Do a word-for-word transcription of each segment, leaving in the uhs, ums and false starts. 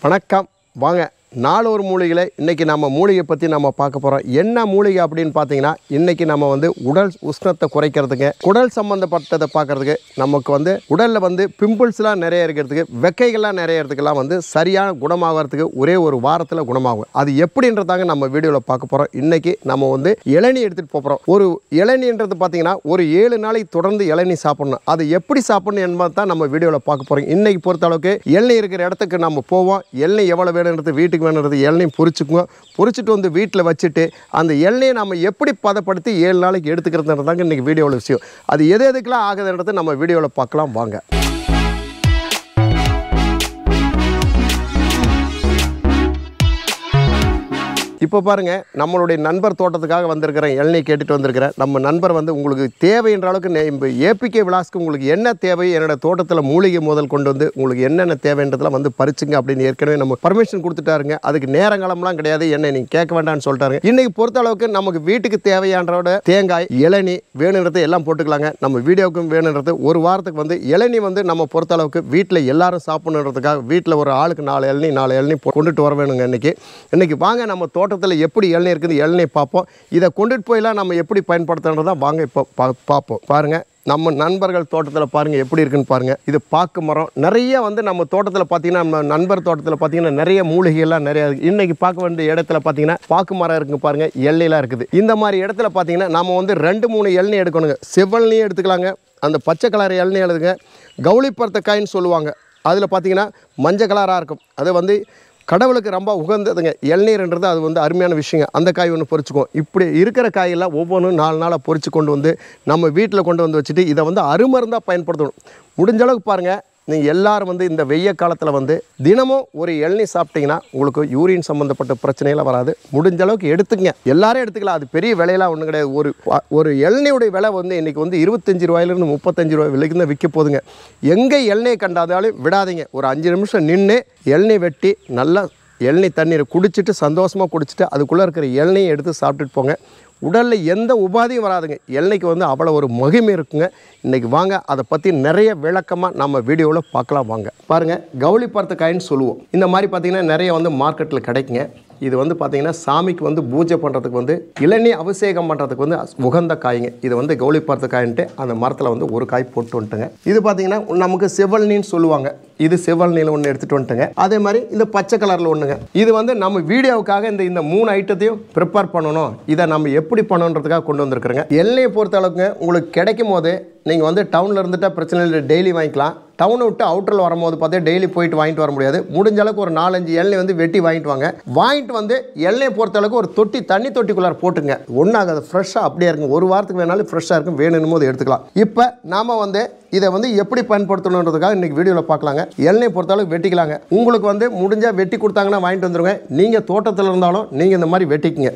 வணக்கம் வாங்க நாலு ஒரு மூலிகளை இன்றைக்கி நம்ம மூலிகை பற்றி நம்ம பார்க்க போகிறோம். என்ன மூலிகை அப்படின்னு பார்த்தீங்கன்னா இன்றைக்கி நம்ம வந்து உடல் உஷ்ணத்தை குறைக்கிறதுக்கு, குடல் சம்மந்தப்பட்டதை பார்க்குறதுக்கு, நமக்கு வந்து உடலில் வந்து பிம்பிள்ஸ்லாம் நிறைய இருக்கிறதுக்கு, வெக்கைகள்லாம் நிறைய இருக்கிறதுக்கெல்லாம் வந்து சரியான குணமாகறதுக்கு ஒரே ஒரு வாரத்தில் குணமாகும். அது எப்படின்றதாங்க நம்ம வீடியோவில் பார்க்க போகிறோம். இன்றைக்கி நம்ம வந்து இளநீ எடுத்துகிட்டு போகிறோம். ஒரு இளநீன்றது பார்த்தீங்கன்னா ஒரு ஏழு நாளைக்கு தொடர்ந்து இளநீ சாப்பிடணும். அது எப்படி சாப்பிடணும் என்பது தான் நம்ம வீடியோவில் பார்க்க போகிறோம். இன்றைக்கி பொறுத்த அளவுக்கு இளநீ இருக்கிற இடத்துக்கு நம்ம போவோம். இளநீ எவ்வளோ வேணுன்றது வீட்டுக்கு வேணுன்றது இளநீ பொரிச்சுக்குங்க. பொரிச்சுட்டு வந்து வீட்டில் வச்சுட்டு அந்த இளநியை நம்ம எப்படி பதப்படுத்தி ஏழு நாளைக்கு எடுத்துக்கிறதுன்றதாங்க இன்றைக்கி வீடியோவில் விஷயம். அது எது எதுக்கெல்லாம் ஆகுதுன்றது நம்ம வீடியோவில் பார்க்கலாம் வாங்க. இப்போ பாருங்கள், நம்மளுடைய நண்பர் தோட்டத்துக்காக வந்திருக்கிறேன். இளநீ கேட்டுட்டு வந்திருக்கிறேன். நம்ம நண்பர் வந்து உங்களுக்கு தேவைன்ற அளவுக்கு இப்போ ஏபிகே விலாஸ்க்கு உங்களுக்கு என்ன தேவை, என்னோடய தோட்டத்தில் மூலிகை முதல் கொண்டு வந்து உங்களுக்கு என்னென்ன தேவைன்றதெல்லாம் வந்து பறிச்சுங்க அப்படின்னு ஏற்கனவே நம்ம பர்மிஷன் கொடுத்துட்டாருங்க. அதுக்கு நேரங்காலம்லாம் கிடையாது, என்ன நீங்கள் கேட்க வேண்டாம்னு சொல்லிட்டாருங்க. இன்றைக்கி பொறுத்த அளவுக்கு நமக்கு வீட்டுக்கு தேவையானோட தேங்காய், இளநீ வேணுன்றது எல்லாம் போட்டுக்கலாங்க. நம்ம வீடியோவுக்கும் வேணுன்றது ஒரு வாரத்துக்கு வந்து இளநீ வந்து நம்ம பொறுத்த அளவுக்கு வீட்டில் எல்லாரும் சாப்பிடணுன்றதுக்காக வீட்டில் ஒரு ஆளுக்கு நாலு இளநீ நாலு இளநீ கொண்டுட்டு வர வேணுங்க. இன்றைக்கி இன்றைக்கி வாங்க நம்ம தோட்ட எப்படி இளநீ இருக்குது இளநீ பார்ப்போம். இதை கொண்டுட்டு போயெல்லாம் நம்ம எப்படி பயன்படுத்துறதா வாங்க இப்போ பார்ப்போம். பாருங்க, நம்ம நண்பர்கள் தோட்டத்தில் பாருங்கள் எப்படி இருக்குன்னு பாருங்கள். இது பாக்கு மரம் நிறைய வந்து நம்ம தோட்டத்தில் பார்த்தீங்கன்னா, நம்ம நண்பர் தோட்டத்தில் பார்த்தீங்கன்னா நிறைய மூலிகைகள்லாம் நிறையா இருக்குது. இன்றைக்கி பார்க்க வேண்டிய இடத்துல பார்த்தீங்கன்னா பாக்கு மரம் இருக்குங்க பாருங்கள், எல்லையெல்லாம் இருக்குது. இந்த மாதிரி இடத்துல பார்த்தீங்கன்னா நம்ம வந்து ரெண்டு மூணு இளநீ எடுக்கணுங்க. செவ்வெளநீ எடுத்துக்கலாங்க, அந்த பச்சை கலர் இளநீ எழுதுங்க. கவுளிப்பருத்தக்காயின்னு சொல்லுவாங்க. அதில் பார்த்தீங்கன்னா மஞ்சள் கலராக இருக்கும். அது வந்து கடவுளுக்கு ரொம்ப உகந்ததுங்க. இளநீர்ன்றது அது வந்து அருமையான விஷயங்க. அந்த காய் ஒன்று பொறிச்சுக்குவோம். இப்படி இருக்கிற காயெல்லாம் ஒவ்வொன்றும் நாலு நாளாக பொறிச்சு கொண்டு வந்து நம்ம வீட்டில் கொண்டு வந்து வச்சுட்டு இதை வந்து அருமருந்தாக பயன்படுத்தணும். முடிஞ்ச அளவுக்கு பாருங்கள், நீங்கள் எல்லோரும் வந்து இந்த வெய்ய காலத்தில் வந்து தினமும் ஒரு இளநீ சாப்பிட்டிங்கன்னா உங்களுக்கு யூரின் சம்மந்தப்பட்ட பிரச்சனையெல்லாம் வராது. முடிஞ்ச அளவுக்கு எடுத்துக்கங்க, எல்லாரும் எடுத்துக்கலாம். அது பெரிய விலையெல்லாம் ஒன்றும் கிடையாது. ஒரு ஒரு இளநியுடைய விலை வந்து இன்றைக்கி வந்து இருபத்தஞ்சி ரூபாயிலிருந்து முப்பத்தஞ்சு ரூபாய் விலைக்கு தான் விற்க போதுங்க. எங்கே இளநியை கண்டாதாலும் விடாதீங்க. ஒரு அஞ்சு நிமிஷம் நின்று இளநீ வெட்டி நல்லா இளநீ தண்ணீரை குடிச்சிட்டு சந்தோஷமாக குடிச்சிட்டு அதுக்குள்ளே இருக்கிற இளநியை எடுத்து சாப்பிட்டுட்டு போங்க. உடலில் எந்த உபாதையும் வராதுங்க. இளநிக்கு வந்து அவ்வளோ ஒரு மகிமை இருக்குங்க. இன்றைக்கி வாங்க அதை பற்றி நிறைய விளக்கமாக நம்ம வீடியோவில் பார்க்கலாம் வாங்க. பாருங்கள், கவுளிப்பருத்தக்காயின்னு சொல்லுவோம். இந்த மாதிரி பார்த்திங்கன்னா நிறைய வந்து மார்க்கெட்டில் கிடைக்குங்க. இது வந்து பார்த்திங்கன்னா சாமிக்கு வந்து பூஜை பண்ணுறதுக்கு வந்து இளநீ அபிஷேகம் பண்ணுறதுக்கு வந்து உகந்த காய்ங்க. இது வந்து கவுளிப்பருத்தக்காயின்ட்டு அந்த மரத்தில் வந்து ஒரு காய் போட்டு வந்துட்டுங்க. இது பார்த்திங்கன்னா நமக்கு செவ்வெளநீன்னு சொல்லுவாங்க. இது செவ்வெளநீல ஒன்று எடுத்துகிட்டு வந்துட்டுங்க. அதே மாதிரி இந்த பச்சை கலரில் ஒன்றுங்க. இது வந்து நம்ம வீடியோவுக்காக இந்த இந்த மூணு ஐட்டத்தையும் ப்ரிப்பேர் பண்ணணும். இதை நம்ம எப்படி பண்ணணுன்றதுக்காக கொண்டு வந்திருக்கிறேங்க. எல்லையை பொறுத்த அளவுக்கு உங்களுக்கு கிடைக்கும் போது நீங்கள் வந்து டவுனில் இருந்துட்டால் பிரச்சனை இல்லை, டெய்லி வாங்கிக்கலாம். டவுனை விட்டு அவுட்டரில் வரும்போது பார்த்தா டெய்லி போயிட்டு வாங்கிட்டு வர முடியாது. முடிஞ்ச அளவுக்கு ஒரு நாலஞ்சு எண்ணெய் வந்து வெட்டி வாங்கிட்டு வாங்க. வாங்கிட்டு வந்து எண்ணெயை பொறுத்த அளவுக்கு ஒரு தொட்டி தண்ணி தொட்டிக்குள்ளார போட்டுங்க. ஒன்றாகாது, ஃப்ரெஷ்ஷாக அப்படியே இருக்கும். ஒரு வாரத்துக்கு வேணாலும் ஃப்ரெஷ்ஷாக இருக்கும். வேணும்னு போது எடுத்துக்கலாம். இப்போ நாம் வந்து இதை வந்து எப்படி பயன்படுத்தணுன்றதுக்காக இன்றைக்கி வீடியோவில் பார்க்கலாங்க. எண்ணெயை பொறுத்தளவுக்கு வெட்டிக்கலாங்க. உங்களுக்கு வந்து முடிஞ்சால் வெட்டி கொடுத்தாங்கன்னா வாங்கிட்டு வந்துடுங்க. நீங்கள் தோட்டத்தில் இருந்தாலும் நீங்கள் இந்த மாதிரி வெட்டிக்குங்க.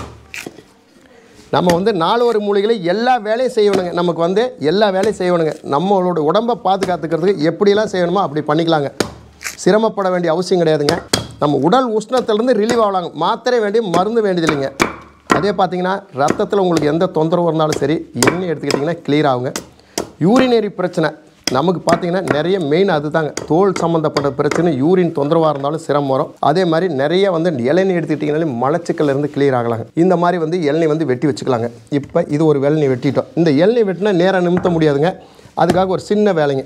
நம்ம வந்து நாலு ஒரு மூலிகளை எல்லா வேலையும் செய்யணுங்க. நமக்கு வந்து எல்லா வேலையும் செய்யணுங்க. நம்மளோட உடம்பை பாதுகாத்துக்கிறதுக்கு எப்படியெல்லாம் செய்யணுமோ அப்படி பண்ணிக்கலாங்க. சிரமப்பட வேண்டிய அவசியம் கிடையாதுங்க. நம்ம உடல் உஷ்ணத்துலேருந்து ரிலீவ் ஆகலாங்க. மாத்திரை வேண்டிய மருந்து வேண்டியது இல்லைங்க. அதே பார்த்திங்கன்னா ரத்தத்தில் உங்களுக்கு எந்த தொந்தரவு இருந்தாலும் சரி எண்ணெய் எடுத்துக்கிட்டிங்கன்னா கிளியர் ஆகுங்க. யூரினரி பிரச்சனை நமக்கு பார்த்திங்கன்னா நிறைய மெயின் அது தாங்க. தோல் சம்மந்தப்பட்ட பிரச்சனை, யூரின் தொந்தரவாக இருந்தாலும் சிரமம் வரும். அதே மாதிரி நிறைய வந்து இளநீ எடுத்துக்கிட்டிங்கனாலே மலச்சிக்கல் இருந்து கிளியர் ஆகலாங்க. இந்த மாதிரி வந்து இளநீ வந்து வெட்டி வச்சுக்கலாங்க. இப்போ இது ஒரு இளநீ வெட்டிட்டோம். இந்த இளநீ வெட்டினா நேராக நிமித்த முடியாதுங்க. அதுக்காக ஒரு சின்ன வேலைங்க.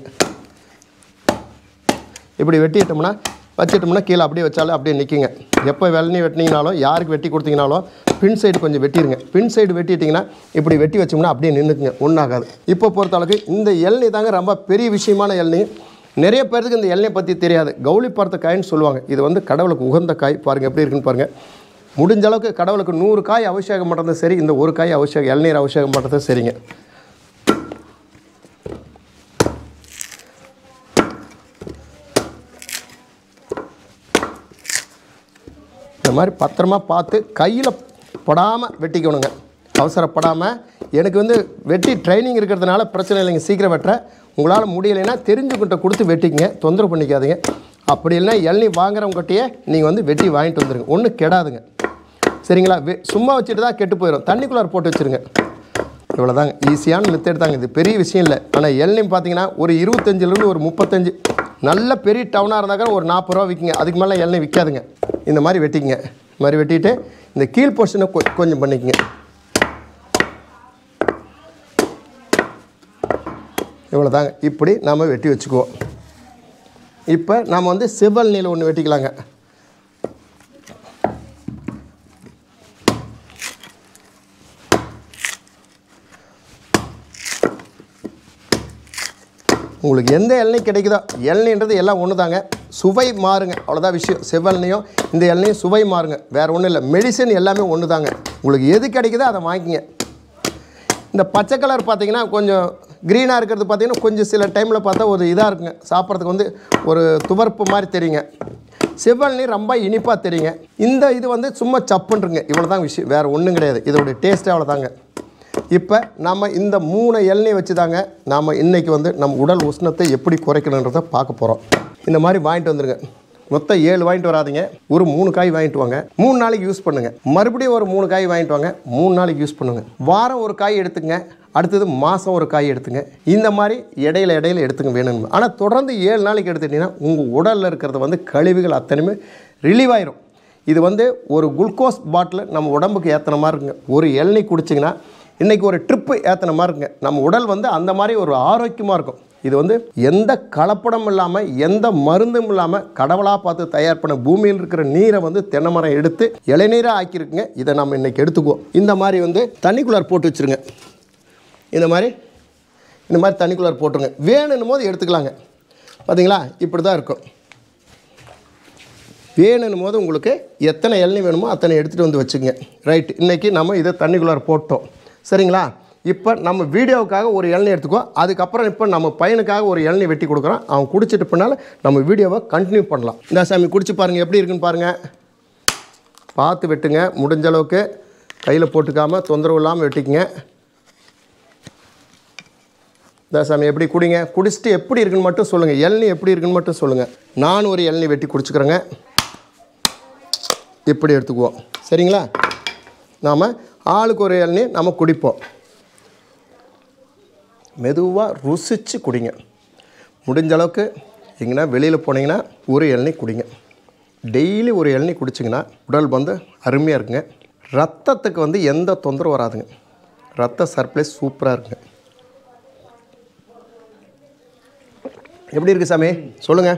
இப்படி வெட்டிட்டோம்னா வச்சிட்டோம்னா கீழே அப்படியே வச்சாலும் அப்படியே நிற்குங்க. எப்போ இளநீ வெட்டினீங்கனாலும் யாருக்கு வெட்டி கொடுத்தீங்கனாலும் பின் சைடு கொஞ்சம் வெட்டிடுங்க. பின் சைடு வெட்டிட்டிங்கன்னா இப்படி வெட்டி வச்சோம்னா அப்படியே நின்றுக்குங்க, ஒன்றாகாது. இப்போ பொறுத்தளவுக்கு இந்த இளநீ தாங்க ரொம்ப பெரிய விஷயமான இளநீ. நிறைய பேருக்கு இந்த இளநியை பற்றி தெரியாது. கவுளிப்பருத்தக்காயின்னு சொல்லுவாங்க. இது வந்து கடவுளுக்கு உகந்த காய். பாருங்கள் எப்படி இருக்குன்னு பாருங்கள். முடிஞ்ச அளவுக்கு கடவுளுக்கு நூறு காய் அபிஷேகம் பண்ணுறது சரி, இந்த ஒரு காய் அபிஷேகம் இளநீர் அபிஷேகம் பண்ணுறது சரிங்க. இந்த மாதிரி பத்திரமா பார்த்து கையில் படாமல் வெட்டிக்கணுங்க. அவசரப்படாமல். எனக்கு வந்து வெட்டி ட்ரைனிங் இருக்கிறதுனால பிரச்சனை இல்லைங்க, சீக்கிரம் வெட்டுற. உங்களால் முடியலைன்னா தெரிஞ்சுக்கிட்ட கொடுத்து வெட்டிங்க, தொந்தரவு பண்ணிக்காதீங்க. அப்படி இல்லைன்னா இளநீ வாங்குறவங்ககிட்டயே நீங்கள் வந்து வெட்டி வாங்கிட்டு வந்துடுங்க. ஒன்றும் கெடாதுங்க, சரிங்களா? வெ சும்மா வச்சுட்டு தான் கெட்டு போயிடும். தண்ணிக்குள்ளார போட்டு வச்சுருங்க. இவ்வளோதாங்க, ஈஸியான மெத்தட் தாங்க. இது பெரிய விஷயம் இல்லை. ஆனால் இளநீ பார்த்தீங்கன்னா ஒரு இருபத்தஞ்சிலேருந்து ஒரு முப்பத்தஞ்சு நல்ல பெரிய டவுனாக இருந்தாக்க ஒரு நாற்பது ரூபா விற்குங்க, அதுக்கு மேலே இளநீ விற்காதுங்க. இந்த மாதிரி வெட்டிக்கங்க. இந்த மாதிரி வெட்டிட்டு இந்த கீழ் போர்ஷனை கொ கொஞ்சம் பண்ணிக்கங்க. இவ்வளோ தாங்க. இப்படி நாம் வெட்டி வச்சுக்குவோம். இப்போ நாம் வந்து செவ்வல் ஒன்று வெட்டிக்கலாங்க. உங்களுக்கு எந்த இளநீ கிடைக்குதோ, இளநீன்றது எல்லாம் ஒன்று தாங்க, சுவை மாறுங்க, அவ்வளோதான் விஷயம். செவ்வெல்லையும் இந்த இளநியும் சுவை மாறுங்க, வேறு ஒன்றும் இல்லை. மெடிசன் எல்லாமே ஒன்று தாங்க. உங்களுக்கு எது கிடைக்குதோ அதை வாங்கிங்க. இந்த பச்சை கலர் பார்த்திங்கன்னா கொஞ்சம் க்ரீனாக இருக்கிறது பார்த்திங்கன்னா கொஞ்சம் சில டைமில் பார்த்தா ஒரு இதாக இருக்குங்க, சாப்பிட்றதுக்கு வந்து ஒரு துவர்ப்பு மாதிரி தெரியுங்க. செவ்வெல்நீ ரொம்ப இனிப்பாக தெரியுங்க. இந்த இது வந்து சும்மா சப்புன்றுங்க, இவ்வளோ தான் விஷயம், வேறு ஒன்றும் கிடையாது. இதோடைய டேஸ்ட்டே அவ்வளோ தாங்க. இப்போ நம்ம இந்த மூணு இளநீ வச்சு தாங்க நாம் இன்றைக்கி வந்து நம்ம உடல் உஷ்ணத்தை எப்படி குறைக்கணுன்றதை பார்க்க போகிறோம். இந்த மாதிரி வாங்கிட்டு வந்துடுங்க. மொத்தம் ஏழு வாங்கிட்டு வராதிங்க, ஒரு மூணு காய் வாங்கிட்டு வாங்க, மூணு நாளைக்கு யூஸ் பண்ணுங்கள். மறுபடியும் ஒரு மூணு காய் வாங்கிட்டு வாங்க, மூணு நாளைக்கு யூஸ் பண்ணுங்கள். வாரம் ஒரு காய் எடுத்துங்க, அடுத்தது மாதம் ஒரு காய் எடுத்துங்க. இந்த மாதிரி இடையில இடையில எடுத்துங்க வேணுங்க. ஆனால் தொடர்ந்து ஏழு நாளைக்கு எடுத்துட்டிங்கன்னா உங்கள் உடலில் இருக்கிறத வந்து கழிவுகள் அத்தனையுமே ரிலீவ் ஆயிரும். இது வந்து ஒரு குளுக்கோஸ் பாட்டில் நம்ம உடம்புக்கு ஏற்றின மாதிரி இருக்குங்க. ஒரு இளநீ குடிச்சிங்கன்னா இன்றைக்கி ஒரு ட்ரிப்பு ஏற்றின மாதிரி இருக்குங்க. நம்ம உடல் வந்து அந்த மாதிரி ஒரு ஆரோக்கியமாக இருக்கும். இது வந்து எந்த கலப்படம் இல்லாமல் எந்த மருந்தும் இல்லாமல் கடவுளாக பார்த்து தயார் பண்ண பூமியில் இருக்கிற நீரை வந்து தென்னை மரம் எடுத்து இளநீராக ஆக்கியிருக்குங்க. இதை நம்ம இன்றைக்கி எடுத்துக்குவோம். இந்த மாதிரி வந்து தண்ணிக்குள்ளார் போட்டு வச்சுருங்க. இந்த மாதிரி இந்த மாதிரி தண்ணிக்குள்ளார் போட்டுருங்க. வேணுன்னும் போது எடுத்துக்கலாங்க. பார்த்தீங்களா, இப்படி தான் இருக்கும். வேணுன்னும் போது உங்களுக்கு எத்தனை இளநீ வேணுமோ அத்தனை எடுத்துகிட்டு வந்து வச்சுக்கோங்க. ரைட், இன்றைக்கி நம்ம இதை தண்ணிக்குள்ளார் போட்டோம். சரிங்களா? இப்போ நம்ம வீடியோவுக்காக ஒரு இளநீ எடுத்துக்குவோம். அதுக்கப்புறம் இப்போ நம்ம பையனுக்காக ஒரு இளநீ வெட்டி கொடுக்குறோம். அவன் குடிச்சிட்டு பின்னால் நம்ம வீடியோவை கண்டினியூ பண்ணலாம். இந்த சாமி குடிச்சு பாருங்கள், எப்படி இருக்குன்னு பாருங்கள். பார்த்து வெட்டுங்க, முடிஞ்ச அளவுக்கு கையில் போட்டுக்காமல் தொந்தரவு இல்லாமல் வெட்டிக்குங்க. இந்த சாமி எப்படி குடிங்க, குடிச்சிட்டு எப்படி இருக்குன்னு மட்டும் சொல்லுங்கள். இளநீ எப்படி இருக்குன்னு மட்டும் சொல்லுங்கள். நான் ஒரு இளநீ வெட்டி குடிச்சுக்கிறேங்க. இப்படி எடுத்துக்குவோம். சரிங்களா? நாம் ஆளுக்கு ஒரு இளநீ நம்ம குடிப்போம். மெதுவாக ருசித்து குடிங்க. முடிஞ்ச அளவுக்கு எங்கன்னா வெளியில் போனீங்கன்னா ஒரு இளநீ குடிங்க. டெய்லி ஒரு இளநீ குடிச்சிங்கன்னா உடல் வந்து அருமையாக இருக்குங்க. ரத்தத்துக்கு வந்து எந்த தொந்தரவும் வராதுங்க. ரத்த சர்ப்ளை சூப்பராக இருக்குங்க. எப்படி இருக்குது சாமி சொல்லுங்கள்.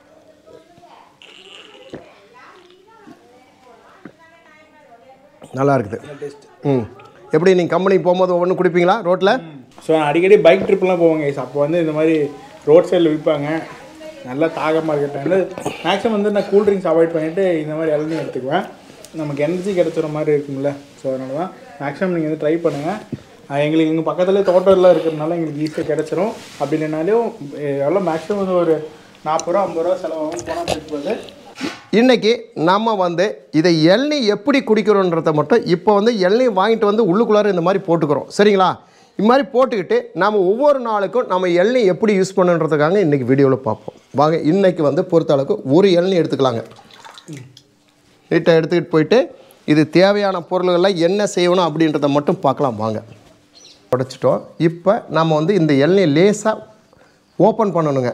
நல்லா இருக்குது. ம், எப்படி நீங்கள் கம்பெனிக்கு போகும்போது ஒவ்வொன்று குடிப்பீங்களா ரோட்டில்? ஸோ நான் அடிக்கடி பைக் ட்ரிப்லாம் போவாங்க. அப்போ வந்து இந்த மாதிரி ரோட் சைடில் விற்பாங்க. நல்லா தாகமாக இருக்கிற டைமில் மேக்ஸிமம் வந்து நான் கூல் ட்ரிங்க்ஸ் அவாய்ட் பண்ணிவிட்டு இந்த மாதிரி இளநீ எடுத்துக்குவேன். நமக்கு எனர்ஜி கிடச்சிற மாதிரி இருக்கும்ல. ஸோ அதனால தான் மேக்ஸிமம் நீங்கள் வந்து ட்ரை பண்ணுங்கள். எங்களுக்கு இங்கே பக்கத்துலேயே தோட்டம்லாம் இருக்கிறதுனால எங்களுக்கு ஈஸியாக கிடச்சிரும். அப்படி இல்லைனாலும் எவ்வளோ மேக்ஸிமம் வந்து ஒரு நாற்பது ரூபா ஐம்பது ரூபா செலவாகும் போனால் போகுது. இன்றைக்கி நம்ம வந்து இதை இளநீ எப்படி குடிக்கிறோன்றதை மட்டும் இப்போ வந்து இளநீ வாங்கிட்டு வந்து உள்ளுக்குள்ளார இந்த மாதிரி போட்டுக்கிறோம். சரிங்களா? இது மாதிரி போட்டுக்கிட்டு நம்ம ஒவ்வொரு நாளுக்கும் நம்ம இளநீ எப்படி யூஸ் பண்ணுன்றதுக்காக இன்றைக்கி வீடியோவில் பார்ப்போம். வாங்க, இன்றைக்கி வந்து பொறுத்த அளவுக்கு ஒரு இளநீ எடுத்துக்கலாங்க. நீட்டாக எடுத்துக்கிட்டு போயிட்டு இது தேவையான பொருள்கள்லாம் என்ன செய்யணும் அப்படின்றத மட்டும் பார்க்கலாம். வாங்க, உடைச்சிட்டோம். இப்போ நம்ம வந்து இந்த இளநீ லேசாக ஓப்பன் பண்ணணுங்க.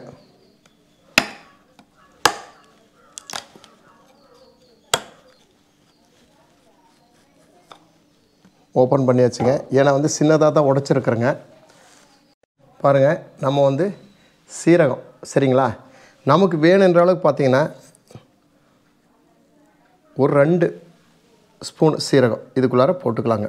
ஓப்பன் பண்ணியாச்சுங்க. ஏன்னா வந்து சின்னதாக தான் உடைச்சிருக்குறேங்க. பாருங்கள், நம்ம வந்து சீரகம், சரிங்களா, நமக்கு வேணுன்ற அளவுக்கு பார்த்திங்கன்னா ஒரு ரெண்டு ஸ்பூன் சீரகம் இதுக்குள்ளார போட்டுக்கலாங்க.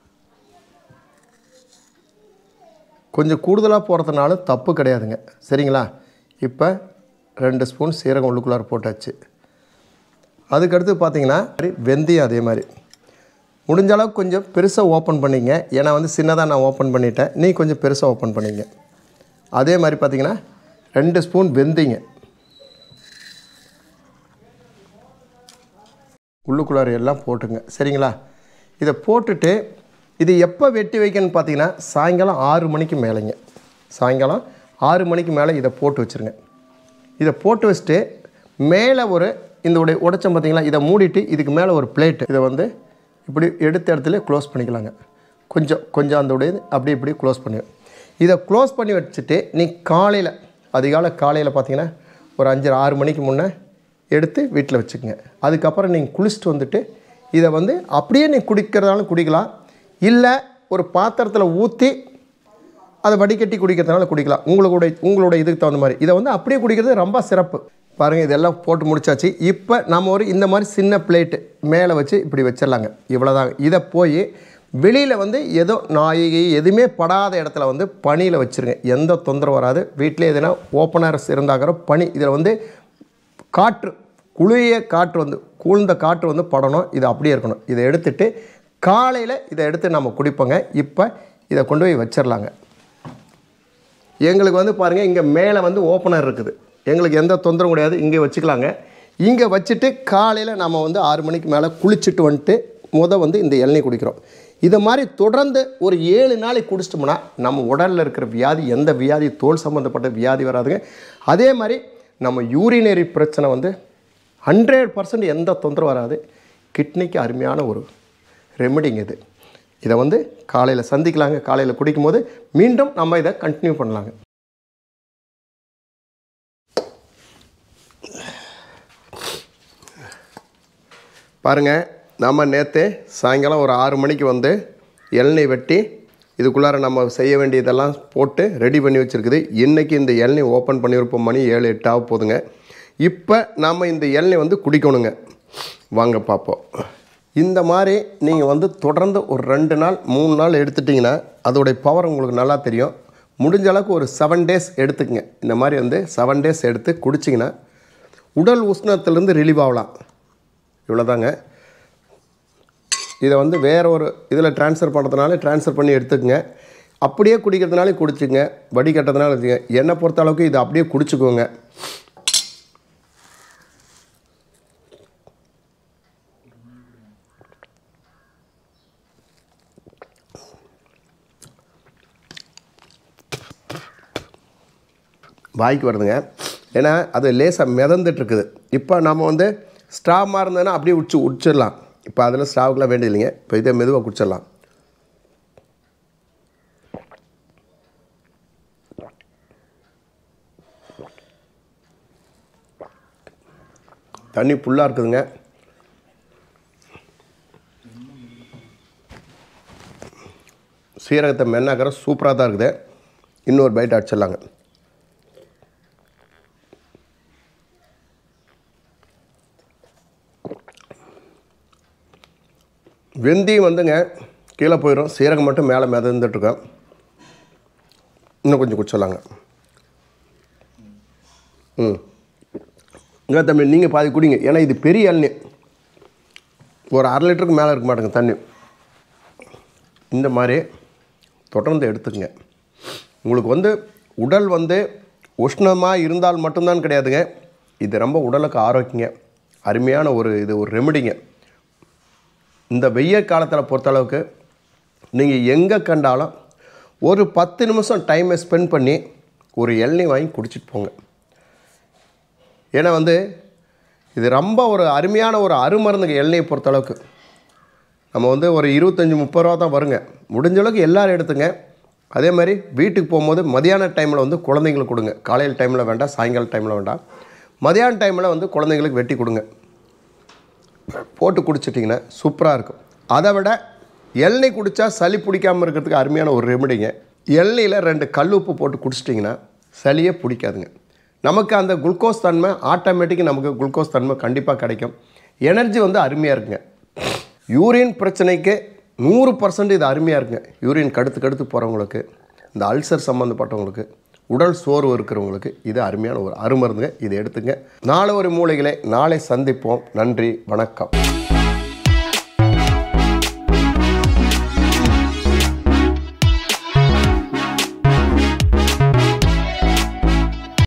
கொஞ்சம் கூடுதலாக போடுறதுனால தப்பு கிடையாதுங்க. சரிங்களா? இப்போ ரெண்டு ஸ்பூன் சீரகம் உள்ளுக்குள்ளார போட்டாச்சு. அதுக்கடுத்து பார்த்திங்கன்னா வெந்தயம் அதே மாதிரி முடிஞ்ச அளவுக்கு கொஞ்சம் பெருசாக ஓப்பன் பண்ணிங்க. ஏன்னா வந்து சின்னதாக நான் ஓப்பன் பண்ணிட்டேன், நீ கொஞ்சம் பெருசாக ஓப்பன் பண்ணிங்க. அதே மாதிரி பார்த்திங்கன்னா ரெண்டு ஸ்பூன் வெந்தயங்க உள்ளுக்குள்ளார எல்லாம் போட்டுங்க. சரிங்களா? இதை போட்டுட்டு இது எப்போ வெட்டி வைக்கணும்னு பார்த்தீங்கன்னா சாயங்காலம் ஆறு மணிக்கு மேலேங்க. சாயங்காலம் ஆறு மணிக்கு மேலே இதை போட்டு வச்சுருங்க. இதை போட்டு வச்சுட்டு மேலே ஒரு இந்த உடைய உடைச்சம் பார்த்திங்களா, இதை மூடிட்டு இதுக்கு மேலே ஒரு பிளேட்டு இதை வந்து இப்படி எடுத்த இடத்துல க்ளோஸ் பண்ணிக்கலாங்க. கொஞ்சம் கொஞ்சம் அந்த உடைய அப்படி இப்படி க்ளோஸ் பண்ணி இதை க்ளோஸ் பண்ணி வச்சுட்டு நீ காலையில் அதிகாலை காலையில் பார்த்திங்கன்னா ஒரு அஞ்சு ஆறு மணிக்கு முன்னே எடுத்து வீட்டில் வச்சுக்கோங்க. அதுக்கப்புறம் நீங்கள் குளிச்சுட்டு வந்துட்டு இதை வந்து அப்படியே நீங்கள் குடிக்கிறதாலும் குடிக்கலாம், இல்லை ஒரு பாத்திரத்தில் ஊற்றி அதை வடிகட்டி குடிக்கிறதுனால குடிக்கலாம். உங்களுடைய உங்களோட இதுக்கு தகுந்த மாதிரி. இதை வந்து அப்படியே குடிக்கிறது ரொம்ப சிறப்பு. பாருங்கள், இதெல்லாம் போட்டு முடிச்சாச்சு. இப்போ நம்ம ஒரு இந்த மாதிரி சின்ன பிளேட்டு மேலே வச்சு இப்படி வச்சிடலாங்க. இவ்வளோதாங்க. இதை போய் வெளியில் வந்து ஏதோ நாய் எதுவுமே படாத இடத்துல வந்து பனியில் வச்சுருங்க. எந்த தொந்தரவு வராது. வீட்டிலே எதுனா ஓப்பனர்ஸ் இருந்தாக்கிற பனி இதில் வந்து காற்று குளிய காற்று வந்து கூழ்ந்த காற்று வந்து படணும். இது அப்படியே இருக்கணும். இதை எடுத்துட்டு காலையில் இதை எடுத்து நம்ம குடிப்போங்க. இப்போ இதை கொண்டு போய் வச்சிடலாங்க. எங்களுக்கு வந்து பாருங்கள், இங்கே மேலே வந்து ஓப்பனர் இருக்குது. எங்களுக்கு எந்த தொந்தரவும் கிடையாது. இங்கே வச்சுக்கலாங்க. இங்கே வச்சுட்டு காலையில் நம்ம வந்து ஆறு மணிக்கு மேலே குளிச்சுட்டு வந்துட்டு முத வந்து இந்த இளநீர் குடிக்கிறோம். இதை மாதிரி தொடர்ந்து ஒரு ஏழு நாளைக்கு குடிச்சிட்டோம்னா நம்ம உடலில் இருக்கிற வியாதி, எந்த வியாதி, தோல் சம்மந்தப்பட்ட வியாதி வராதுங்க. அதே மாதிரி நம்ம யூரினரி பிரச்சனை வந்து ஹண்ட்ரட் பர்சன்ட் எந்த தொந்தரவு வராது. கிட்னிக்கு அருமையான ஒரு ரெமெடிங்க இது. இதை வந்து காலையில் சந்திக்கலாங்க. காலையில் குடிக்கும்போது மீண்டும் நம்ம இதை கண்டினியூ பண்ணலாங்க. பாருங்கள், நம்ம நேற்று சாயங்காலம் ஒரு ஆறு மணிக்கு வந்து இளநீர் வெட்டி இதுக்குள்ளார நம்ம செய்ய வேண்டியதெல்லாம் போட்டு ரெடி பண்ணி வச்சுருக்குது. இன்றைக்கி இந்த இளநீர் ஓப்பன் பண்ணியிருப்போம். மணி ஏழு எட்டாக போதுங்க. இப்போ நம்ம இந்த இளநீர் வந்து குடிக்கணுங்க. வாங்க பார்ப்போம். இந்த மாதிரி நீங்கள் வந்து தொடர்ந்து ஒரு ரெண்டு நாள் மூணு நாள் எடுத்துட்டிங்கன்னா அதோடைய பவர் உங்களுக்கு நல்லா தெரியும். முடிஞ்ச அளவுக்கு ஒரு செவன் டேஸ் எடுத்துக்கங்க. இந்த மாதிரி வந்து செவன் டேஸ் எடுத்து குடிச்சிங்கன்னா உடல் உஷ்ணத்துலேருந்து ரிலீவ் ஆகலாம். இவ்வளோதாங்க. இதை வந்து வேறு ஒரு இதில் ட்ரான்ஸ்ஃபர் பண்ணுறதுனால ட்ரான்ஸ்ஃபர் பண்ணி எடுத்துக்கங்க. அப்படியே குடிக்கிறதுனால குடிச்சுங்க, வடிகட்டுறதுனால வச்சுங்க. என்னை பொறுத்த அளவுக்கு இதை அப்படியே குடிச்சுக்கோங்க. வாய்க்கு வருதுங்க. ஏன்னா அது லேசாக மிதந்துட்டுருக்குது. இப்போ நம்ம வந்து ஸ்ட்ராமாக இருந்ததுன்னா அப்படியே உச்சி உடிச்சிடலாம். இப்போ அதில் ஸ்ட்ராவுக்குலாம் வேண்டியது இல்லைங்க. இப்போ இதை மெதுவாக குடிச்சிடலாம். தண்ணி ஃபுல்லாக இருக்குதுங்க. சீரகத்தை மென்னாக்கிற சூப்பராக தான் இருக்குது. இன்னொரு பைட் அடிச்சிடலாங்க. வெந்தயம் வந்துங்க கீழே போயிடும். சீரகம் மட்டும் மேலே மிதந்துட்டுருக்கோம். இன்னும் கொஞ்சம் குடிச்சிடலாங்க. ம் இங்கே தம்பி நீங்கள் பாதி குடிங்க. ஏன்னா இது பெரிய இளநீர். ஒரு அரை லிட்டருக்கு மேலே இருக்க மாட்டேங்க தண்ணி. இந்த மாதிரி தொடர்ந்து எடுத்துக்கங்க. உங்களுக்கு வந்து உடல் வந்து உஷ்ணமாக இருந்தால் மட்டும்தான் கிடையாதுங்க. இது ரொம்ப உடலுக்கு ஆரோக்கியங்க. அருமையான ஒரு இது ஒரு ரெமெடிங்க. இந்த வெய்ய காலத்தில் பொறுத்தளவுக்கு நீங்கள் எங்கே கண்டாலும் ஒரு பத்து நிமிஷம் டைமை ஸ்பெண்ட் பண்ணி ஒரு இளநீர் வாங்கி குடிச்சிட்டு போங்க. ஏன்னா வந்து இது ரொம்ப ஒரு அருமையான ஒரு அருமருந்துங்க. இளநீர் பொறுத்தளவுக்கு நம்ம வந்து ஒரு இருபத்தஞ்சி முப்பது ரூபா தான் வருங்க. முடிஞ்ச அளவுக்கு எல்லோரும் எடுத்துங்க. அதே மாதிரி வீட்டுக்கு போகும்போது மதியான டைமில் வந்து குழந்தைங்களுக்கு கொடுங்க. காலையில் டைமில் வேண்டாம், சாயங்கால டைமில் வேண்டாம். மதியான டைமில் வந்து குழந்தைங்களுக்கு வெட்டி கொடுங்க. போட்டு குடிச்சிட்டிங்கன்னா சூப்பராக இருக்கும். அதை விட இளநீர் குடித்தா சளி பிடிக்காமல் இருக்கிறதுக்கு அருமையான ஒரு ரெமெடிங்க. இளநீரில் ரெண்டு கல் உப்பு போட்டு குடிச்சிட்டிங்கன்னா சளியே பிடிக்காதுங்க. நமக்கு அந்த குளுக்கோஸ் தன்மை ஆட்டோமேட்டிக்காக நமக்கு குளுக்கோஸ் தன்மை கண்டிப்பாக கிடைக்கும். எனர்ஜி வந்து அருமையாக இருக்குங்க. யூரின் பிரச்சனைக்கு நூறு பர்சன்ட் இது அருமையாக இருக்குங்க. யூரின் கடுத்து கடுத்து போகிறவங்களுக்கு, இந்த அல்சர் சம்மந்தப்பட்டவங்களுக்கு, உடல் சோர்வு இருக்கிறவங்களுக்கு இது அருமையான ஒரு அருமருந்துங்க. இதை எடுத்துங்க. நாளை ஒரு மூலிகளை நாளை சந்திப்போம். நன்றி, வணக்கம்.